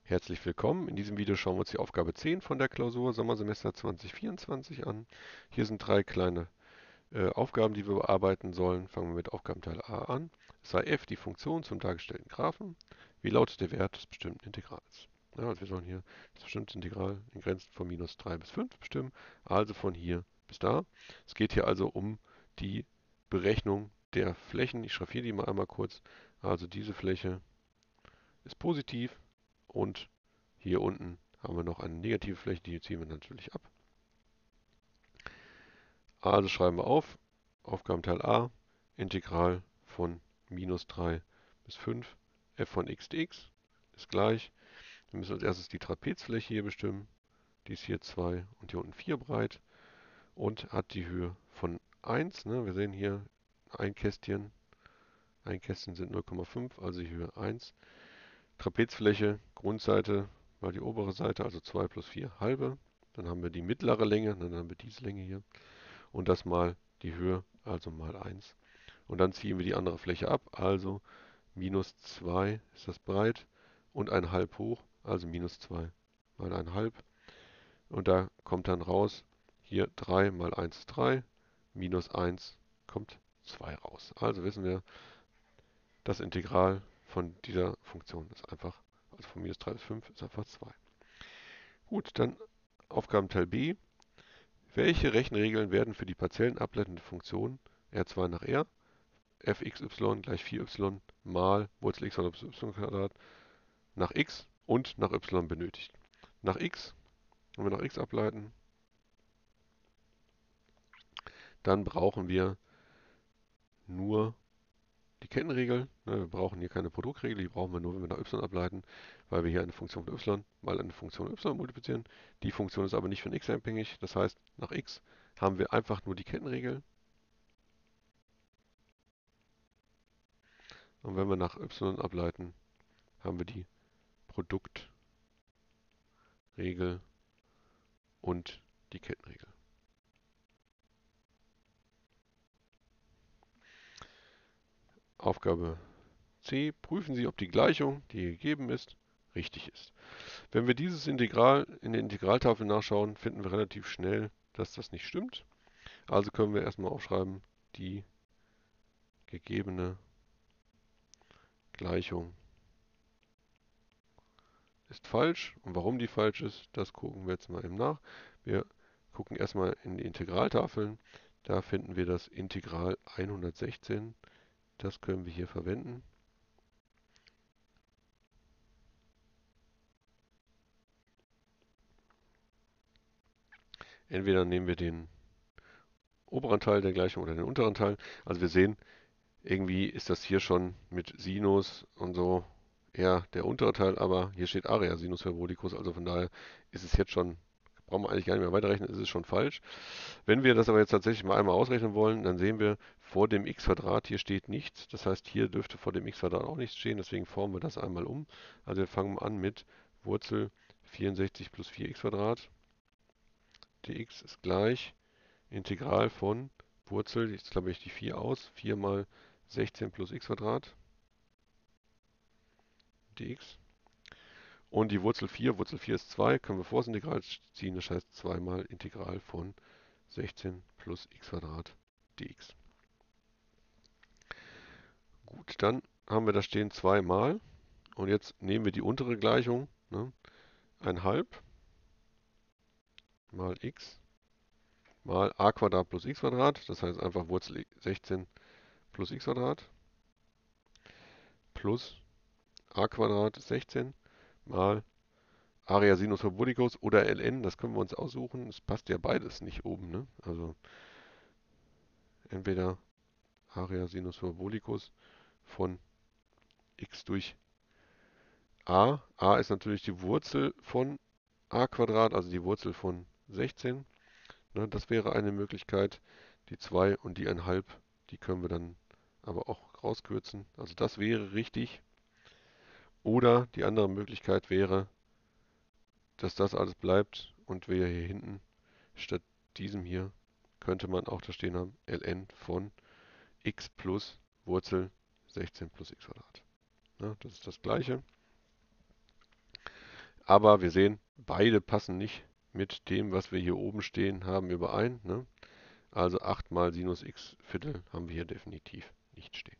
Herzlich willkommen. In diesem Video schauen wir uns die Aufgabe 10 von der Klausur Sommersemester 2024 an. Hier sind drei kleine Aufgaben, die wir bearbeiten sollen. Fangen wir mit Aufgabenteil A an. Sei f die Funktion zum dargestellten Graphen. Wie lautet der Wert des bestimmten Integrals? Ja, also wir sollen hier das bestimmte Integral in Grenzen von minus 3 bis 5 bestimmen, also von hier bis da. Es geht hier also um die Berechnung der Flächen. Ich schraffiere die mal einmal kurz. Also diese Fläche ist positiv und hier unten haben wir noch eine negative Fläche, die ziehen wir natürlich ab. Also schreiben wir auf, Aufgabenteil A, Integral von minus 3 bis 5, f von x dx ist gleich. Wir müssen als erstes die Trapezfläche hier bestimmen. Die ist hier 2 und hier unten 4 breit und hat die Höhe von 1. Ne? Wir sehen hier ein Kästchen. Ein Kästchen sind 0,5, also die Höhe 1. Trapezfläche, Grundseite mal die obere Seite, also 2 plus 4 halbe. Dann haben wir die mittlere Länge, dann haben wir diese Länge hier. Und das mal die Höhe, also mal 1. Und dann ziehen wir die andere Fläche ab, also minus 2 ist das breit und 1,5 hoch, also minus 2 mal 1,5. Und da kommt dann raus, hier 3 mal 1 ist 3, minus 1 kommt 2 raus. Also wissen wir, das Integral von dieser Funktion ist einfach, also von minus 3 bis 5 ist einfach 2. Gut, dann Aufgabenteil B. Welche Rechenregeln werden für die partiellen ableitende Funktion R2 nach R, fxy gleich 4y mal Wurzel x plus y nach x und nach y benötigt? Nach x, wenn wir nach x ableiten, dann brauchen wir nur die Kettenregel. Ne, wir brauchen hier keine Produktregel, die brauchen wir nur, wenn wir nach y ableiten, weil wir hier eine Funktion von y mal eine Funktion y multiplizieren. Die Funktion ist aber nicht von x abhängig, das heißt, nach x haben wir einfach nur die Kettenregel. Und wenn wir nach y ableiten, haben wir die Produktregel und die Kettenregel. Aufgabe C. Prüfen Sie, ob die Gleichung, die hier gegeben ist, richtig ist. Wenn wir dieses Integral in der Integraltafel nachschauen, finden wir relativ schnell, dass das nicht stimmt. Also können wir erstmal aufschreiben, die gegebene Gleichung ist falsch. Und warum die falsch ist, das gucken wir jetzt mal eben nach. Wir gucken erstmal in die Integraltafeln. Da finden wir das Integral 116. Das können wir hier verwenden. Entweder nehmen wir den oberen Teil der Gleichung oder den unteren Teil. Also wir sehen, irgendwie ist das hier schon mit Sinus und so eher der untere Teil, aber hier steht Area Sinus Hyperbolicus, also von daher ist es jetzt schon, brauchen wir eigentlich gar nicht mehr weiterrechnen, ist es schon falsch. Wenn wir das aber jetzt tatsächlich mal einmal ausrechnen wollen, dann sehen wir, vor dem x-Quadrat hier steht nichts. Das heißt, hier dürfte vor dem x-Quadrat auch nichts stehen, deswegen formen wir das einmal um. Also wir fangen an mit Wurzel 64 plus 4x dx ist gleich Integral von Wurzel, jetzt klappe ich die 4 aus, 4 mal 16 plus x dx. Und die Wurzel 4 ist 2, können wir vor das Integral ziehen, das heißt 2 mal Integral von 16 plus x dx. Gut, dann haben wir da stehen 2 mal. Und jetzt nehmen wir die untere Gleichung, ne, 1,5 mal x mal a Quadrat plus x Quadrat, das heißt einfach Wurzel 16 plus x Quadrat plus a Quadrat ist 16 mal Area Sinus Hyperbolicus oder ln, das können wir uns aussuchen. Es passt ja beides nicht oben, ne? Also entweder Area Sinus Hyperbolicus von x durch a. A ist natürlich die Wurzel von a Quadrat, also die Wurzel von 16. Ne, das wäre eine Möglichkeit. Die 2 und die 1,5, die können wir dann aber auch rauskürzen. Also das wäre richtig. Oder die andere Möglichkeit wäre, dass das alles bleibt und wir hier hinten statt diesem hier könnte man auch da stehen haben, ln von x plus Wurzel 16 plus x Quadrat. Ja, das ist das gleiche. Aber wir sehen, beide passen nicht mit dem, was wir hier oben stehen haben, überein. Ne? Also 8 mal Sinus x Viertel haben wir hier definitiv nicht stehen.